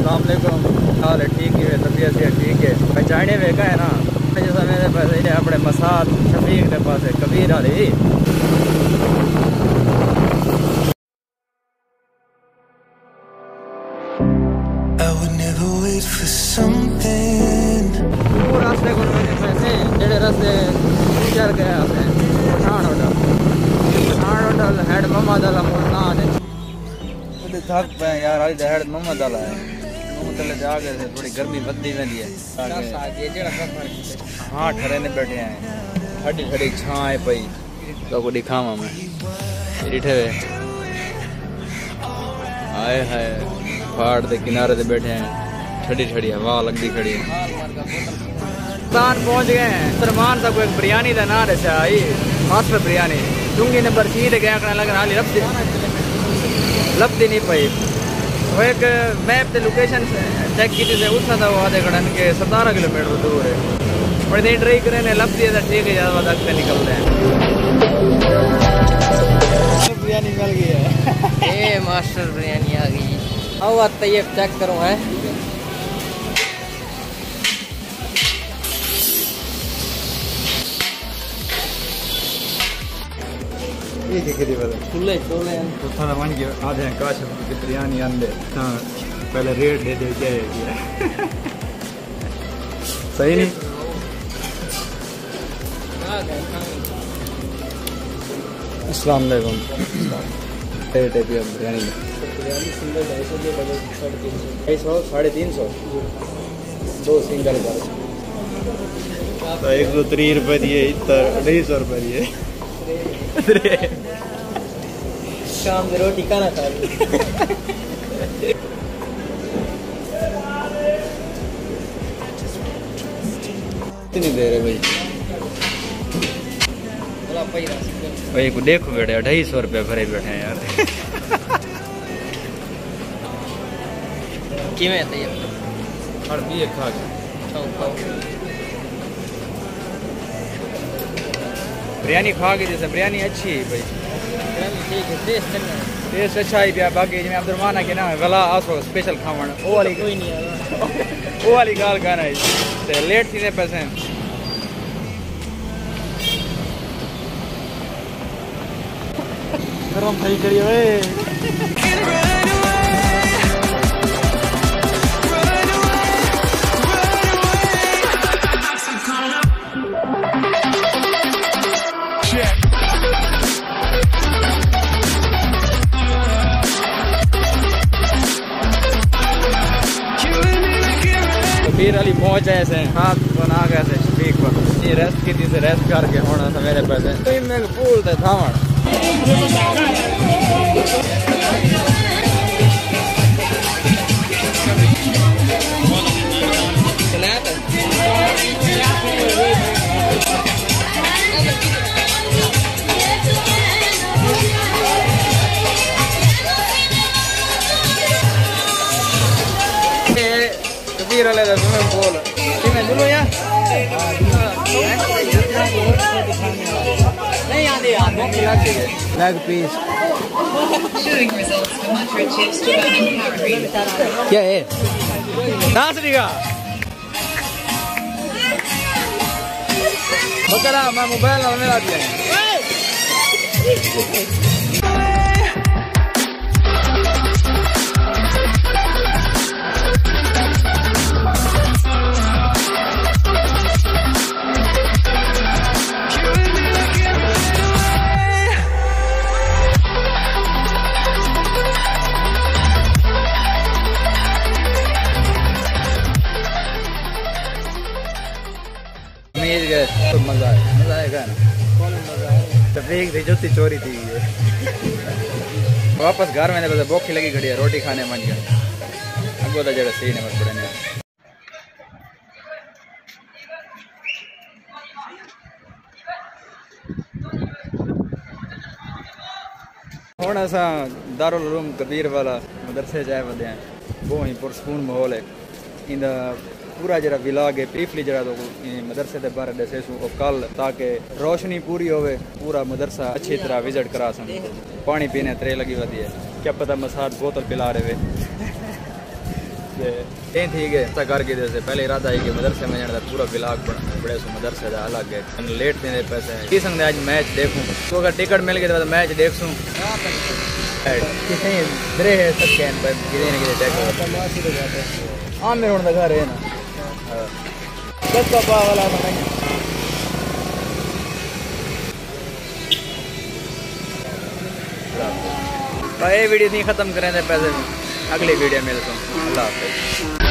अस्सलाम वालेकुम। हाल है ठीक है, तबीयत है ठीक है। पहचाने वे का है ना जैसा मेरे पास अपने मसाद शफीक के पास है कबीर वाली। वो रास्ते को पैसे जेड़े रास्ते चल गए पठान होटल हेड मोहम्मद अला मुल्तान थक पे यार आज हेड मोहम्मद अला है मुतले जाके थोड़ी गर्मी बढ़ती वेंदी है। हाँ ठहरे ने बैठे हैं ठंडी ठंडी छां है पई तो को दिखावा मैं डिठे आए है पहाड़ के किनारे पे बैठे हैं ठंडी ठंडी हवा लगती खड़ी है। पाकिस्तान पहुंच गए हैं। सलमान साहब को एक बिरयानी का नाम है आई मास्टर बिरयानी चुंगी नंबर 3 गया करने लगा हाली लपती नहीं पाई। वो एक मैप से लोकेशन चेक की थी उठा था वो आधे घड़न के 17 किलोमीटर दूर है और नहीं ट्राई करें लपती है ठीक है ज़्यादा वक्त निकलते हैं। बिरयानी मिल गई है ये मास्टर बिरयानी आ गई। आओ तैयब चेक करो है खुले छोले तो थोड़ा मान के आधे काश की बिरयानी अंदर पहले रेट दे दे क्या सही नहीं। अस्सलाम वालेकुम रेट है बिरयानी में 250 350 दो सिंगल तो 130 रुपये दिए इतर 250 रुपये दिए शाम में रोटी खाना खा कितनी देर है भाई को देखो बेटे 250 रुपये भरे बैठे हैं यार किमें और भी खा बिरयानी खा के जैसे बिरयानी अच्छी है भाई टेस्ट अच्छा ही पिया बाकी जिम्मे अब्दुलरमान के ना गला आसो स्पेशल खावन वो वाली कोई नहीं है वो वाली गाल गाना है लेट थी पैसे गरम सही करिए कबीर अली पहुंच ऐसे हाथ बना गए थे शफीक पर ये रेस्ट की थी से रेस्ट करके होना था मेरे पैसे तो मैं भूल थे थावण कबीर वाले तुम्हें बोल तुम्हें जुलो या नहीं आते लेग पीस क्या है नासरी का बकरा मैं मोबाइल में ला दिया तो मजा आएगा ना तफरीक थी जुती चोरी थी ये वापस घर मैंने बस भूखी लगी घड़ी रोटी खाने मन गया अगो तो जगह सही नहीं पड़े हूँ असा दारुल उलूम कबीर वाला मदरसे जाए वधे हैं वो ही पुरसकून माहौल है इंदा पूरा जरा विलाग है ब्रीफली जरा तो मदरसे के बारे दसे कल ताकि रोशनी पूरी होवे पूरा मदरसा अच्छी तरह विजिट करा सकूँ पानी पीने त्रे लगी वधी है क्या पता मसाद बोतल पिला रहे ये थी के कर के जैसे पहले इरादा है कि मदरसे में जाने पूरा ब्लॉग बड़े सो मदरसे का अलग है लेट देने पैसे की संग आज मैच देखूं तो अगर टिकट मिल गई तो मैच देखूं कितने दरे है सब कैन पर कितने ने कितने टेक हां मेरे उन घर है ना बस का वाला भाई वीडियो नहीं खत्म करें पैसे अगली वीडियो मिलता हूँ अल्लाह हाफिज़।